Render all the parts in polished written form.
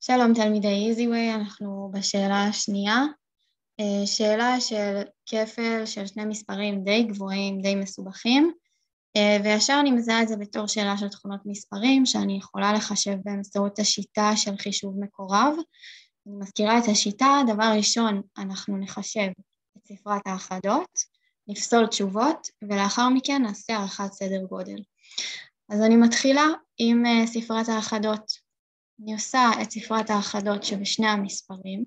שלום תלמידי EasyWay, אנחנו בשאלה השנייה. שאלה של כפל של שני מספרים די גבוהים, די מסובכים, וישר אני מזהה את זה בתור שאלה של תכונות מספרים, שאני יכולה לחשב באמצעות השיטה של חישוב מקורב. אני מזכירה את השיטה. דבר ראשון, אנחנו נחשב את ספרת האחדות, נפסול תשובות, ולאחר מכן נעשה הערכת סדר גודל. אז אני מתחילה עם ספרת האחדות. אני עושה את ספרת האחדות שבשני המספרים,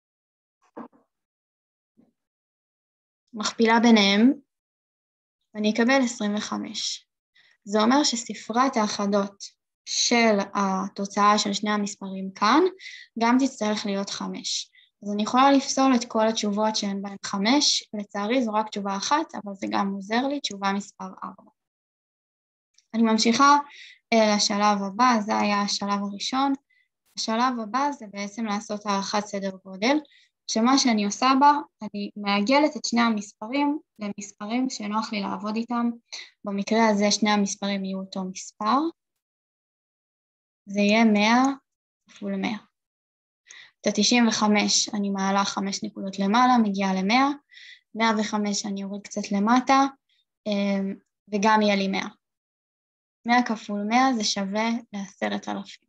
מכפילה ביניהם, ואני אקבל 25. זה אומר שספרת האחדות של התוצאה של שני המספרים כאן, גם תצטרך להיות 5. אז אני יכולה לפסול את כל התשובות שהן בהן 5, לצערי זו רק תשובה אחת, אבל זה גם עוזר לי, תשובה מספר 4. אני ממשיכה לשלב הבא, זה היה השלב הראשון. השלב הבא זה בעצם לעשות הערכת סדר גודל, שמה שאני עושה בה, אני מעגלת את שני המספרים למספרים שנוח לי לעבוד איתם. במקרה הזה שני המספרים יהיו אותו מספר, זה יהיה 100 כפול 100. את ה-95 אני מעלה 5 נקודות למעלה, מגיעה ל-100, 105 אני אוריד קצת למטה, וגם יהיה לי 100. 100 כפול 100 זה שווה ל10,000.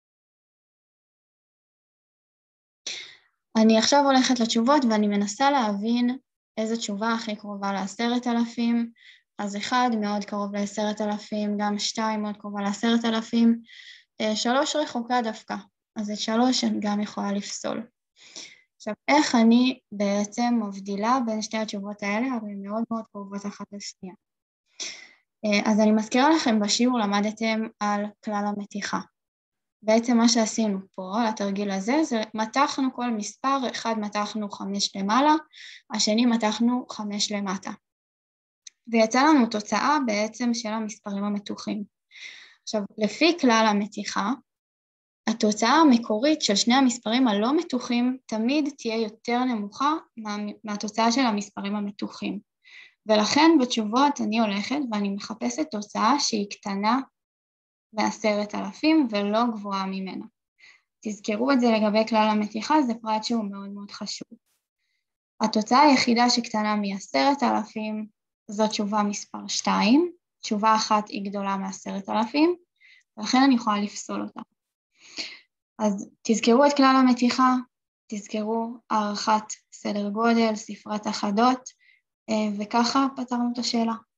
אני עכשיו הולכת לתשובות ואני מנסה להבין איזו תשובה הכי קרובה ל10,000. אז 1 מאוד קרוב ל10,000, גם 2 מאוד קרובה ל10,000, 3 רחוקה דווקא, אז את 3 אני גם יכולה לפסול. עכשיו, איך אני בעצם מבדילה בין שתי התשובות האלה? הרי הן מאוד מאוד קרובות אחת לשנייה. אז אני מזכירה לכם, בשיעור למדתם על כלל המתיחה. בעצם מה שעשינו פה, לתרגיל הזה, זה מתחנו כל מספר, אחד מתחנו 5 למעלה, השני מתחנו 5 למטה. ויצא לנו תוצאה בעצם של המספרים המתוחים. עכשיו, לפי כלל המתיחה, התוצאה המקורית של שני המספרים הלא מתוחים תמיד תהיה יותר נמוכה מהתוצאה של המספרים המתוחים. ולכן בתשובות אני הולכת ואני מחפשת תוצאה שהיא קטנה מ10,000 ולא גבוהה ממנה. תזכרו את זה לגבי כלל המתיחה, זה פרט שהוא מאוד מאוד חשוב. התוצאה היחידה שקטנה מ10,000 זו תשובה מספר 2, תשובה אחת היא גדולה מ10,000, ולכן אני יכולה לפסול אותה. אז תזכרו את כלל המתיחה, תזכרו הערכת סדר גודל, ספרת אחדות, וככה פתרנו את השאלה.